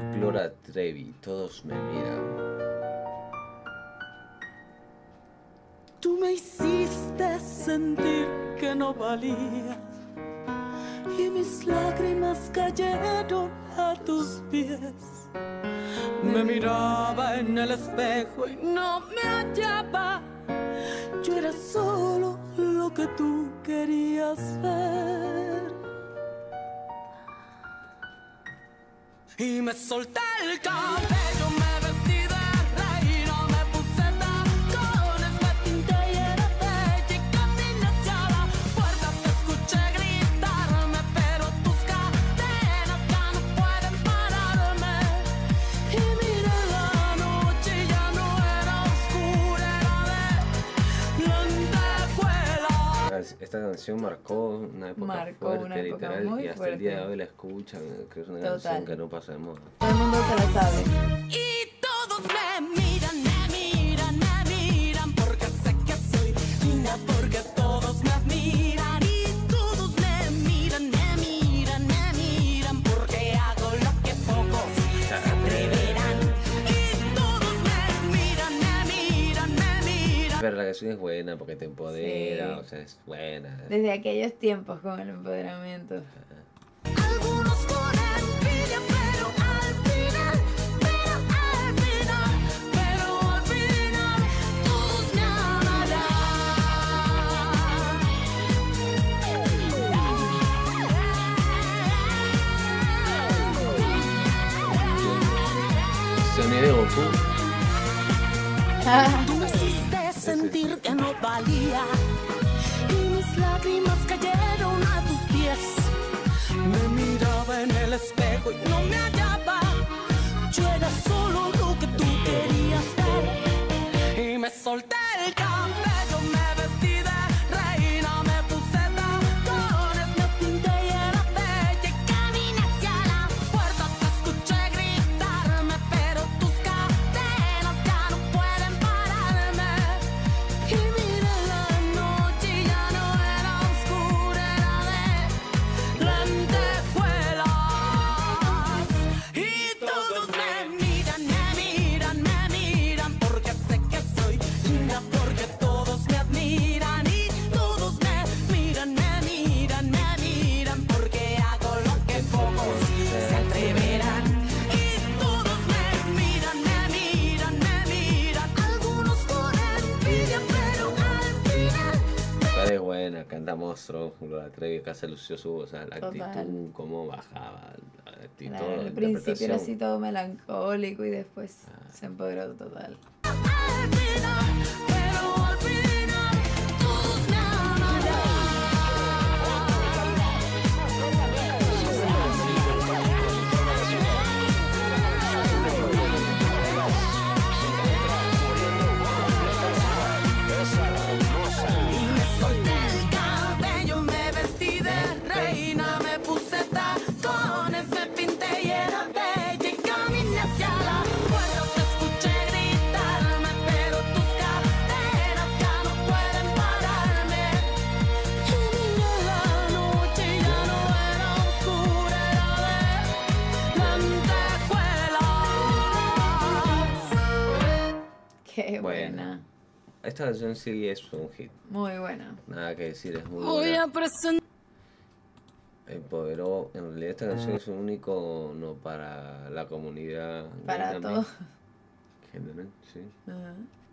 Gloria Trevi, todos me miran. Tú me hiciste sentir que no valía y mis lágrimas cayeron a tus pies. Me miraba en el espejo y no me hallaba. Yo era solo lo que tú querías ver. Y me solté el cabello, me vestí de reina, me puse tacones, me pinté y era bella y caminé hacia la puerta. Te escuché gritarme, pero tus cadenas ya no pueden pararme. Y miré la noche y ya no era oscura, era de lentejuelas. Esta canción marcó una época fuerte, literal, y hasta el día de hoy la escuchan. Creo que es una canción que no pasa de moda. Todo el mundo se la sabe. Y todos me miran, porque sé que soy linda, porque todos me admiran. Y todos me miran, porque hago lo que pocos se atreverán. Y todos me miran. Pero la canción es buena porque te empodera, Sí. o sea, es buena. Desde aquellos tiempos con el empoderamiento. Algunos con envidia, pero al final, todos me amarán. Sonido de Goku. Tú me hiciste sentir que no valía y mis lágrimas cayeron a tus pies. Me miraba en el espejo y no me hallaba. Yo era solo lo que tú querías ver. Y me solté el cabello, me vestí de reina, me puse tacones, me pinté y era bella y caminé hacia la puerta. Te escuché gritarme, pero tus cadenas ya no pueden pararme. Y miré la noche y ya no era oscura, era de lentejuelas. Y todos me miran, porque sé que soy linda, porque todos me admiran. Y todos me miran, porque hago lo que pocos se atreverán. Y todos me miran, algunos con envidia, pero al final. Esta es buena, canta monstruo, Gloria Trevi, acá se lució su voz, o sea, la Total. actitud, cómo bajaba, la actitud, Claro, la al principio era así interpretación. todo melancólico y después se empoderó total. Pero al final todos me amarán. Y me solté el cabello, me vestí de reina, me puse tacones, me pinté y era bella y caminé hacia la puerta. Te escuché gritarme, pero tus cadenas ya no pueden pararme. Y miré la noche y ya no era oscura, era de lentejuelas. Qué Buena. buena. Esta canción sí es un hit, Muy buena. nada que decir, es muy Voy buena. a presentar. Empoderó, en realidad esta canción es un icono no para la comunidad Para gay todo. también, general, sí. Ajá.